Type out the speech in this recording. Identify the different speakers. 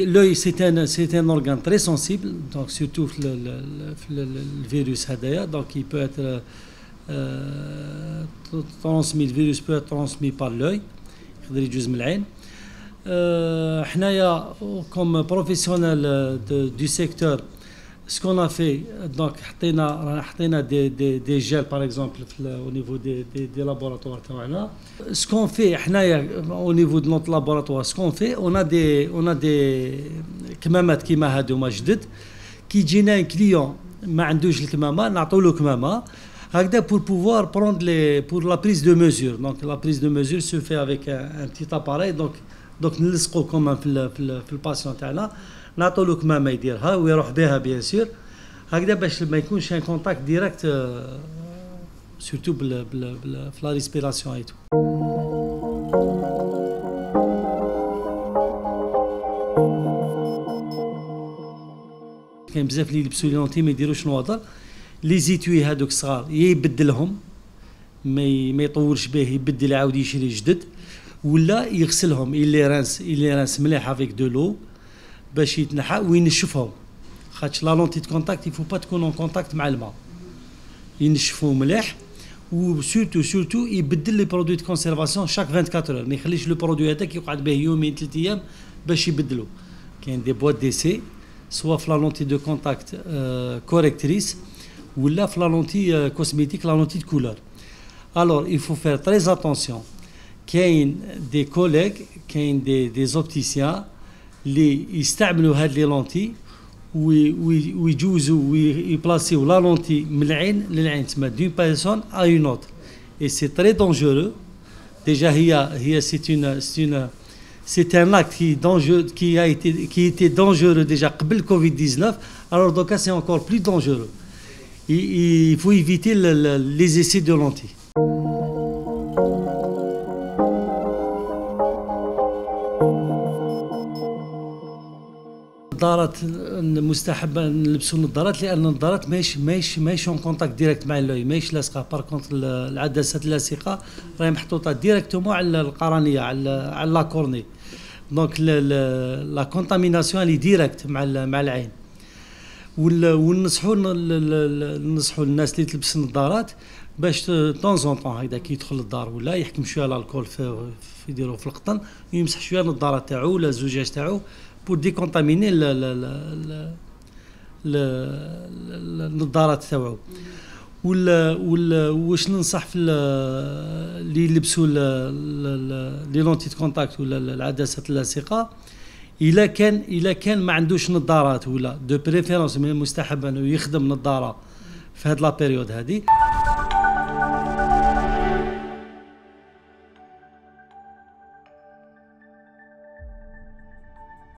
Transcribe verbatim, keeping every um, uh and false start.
Speaker 1: l'œil c'est un c'est un organe très sensible, donc surtout le, le, le, le virus هذايا, donc il peut être euh, transmis, le virus peut être transmis par l'œil, يقدر يجوز من العين. Euh, حنايا comme professionnel de, du secteur, ce qu'on a fait, donc حطينا حطينا des des des gels par exemple au niveau des des, des laboratoires تاعنا. Ce qu'on fait حنايا au niveau de notre laboratoire, ce qu'on fait, on a des on a des كمامات كيما هادوما جدد, كي يجينا كليون ما عندوش الكمامه نعطوا له كمامه هكذا pour pouvoir prendre les pour la prise de mesure. Donc la prise de mesure se fait avec un, un petit appareil, donc donc نلصقوا كمان في ال في, ال في الباسيون تاعنا, نعطوا له كمامه يديرها ويروح بها بيان سور هكذا باش ما يكونش ان كونتاكت ديريكت سورتو بال بال بال في لا ريسبيراسيون اي تو. كاين بزاف اللي يلبسوا لي لونتي ما يديروش نواظر, لي زيتوي هذوك صغار يبدلهم, ما ما يطورش به, يبدل يعاود يشري جدد, ولا يغسلهم يلي رانس يلي رانس مليح افيك دو لو باش يتنحى وينشفهم, خاطش لا لونتي دو كونتاكت يفو با تكون اون كونتاكت مع الماء, ينشفوه مليح وسورتو سورتو يبدل لي برودوي دو كونسيرفاسيون شاك أربعة وعشرين اور, ما يخليش لو برودوي هذاك يقعد به يومين ثلاث ايام باش يبدلو. كاين دي بوات ديسي سوا في لا لونتي دو كونتاكت كوريكتريس ولا في لا لونتي كوسميتيك, لا لونتي دو كولور. الور il faut faire très attention. كاين دي كوليغ, كاين دي دي زوبتيسيان اللي يستعملوا هاد لي لونتي ويجوزوا ويبلاسيو لا لونتي من العين للعين, تسمى دون بيرسون ا اون اوتر, اي سي تري دونجورو. ديجا هي هي سي اون سي اون c'est un acte qui dangereux, qui a été qui était dangereux déjà قبل كوفيد تسعطاش, alors donc c'est encore plus dangereux. Il, il faut éviter le, le, les essais de lentilles. النظارات مستحب نلبسوا النظارات, لان النظارات ماهيش ماهيش ماهيش اون كونتاكت ديريكت مع اللوي, ماهيش لاصقه. بار كونتر العدسات اللاصقه راهي محطوطه ديريكتومون على القرنيه, على على لا كورني, دونك لا كونتاميناسيون لي ديريكت مع مع العين. وننصحوا ننصحوا الناس اللي تلبس النظارات باش طون زون طون هكذا كي يدخل للدار ولا يحكم شويه الكول في يديروا في القطن, ويمسح شويه النظاره تاعو ولا الزجاج تاعو pour décontaminer النظارات تاعو. ولا ولا واش ننصح في اللي يلبسوا لي لونتي كونتاكت ولا العدسات اللاصقه, الا كان الا كان ما عندوش نظارات ولا دو بريفيرونس من المستحب انه يخدم نظاره في هاد لا بيريود هذه.